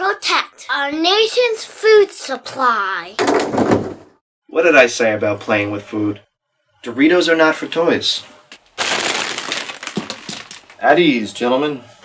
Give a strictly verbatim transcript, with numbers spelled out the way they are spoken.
protect our nation's food supply. What did I say about playing with food? Doritos are not for toys. At ease, gentlemen.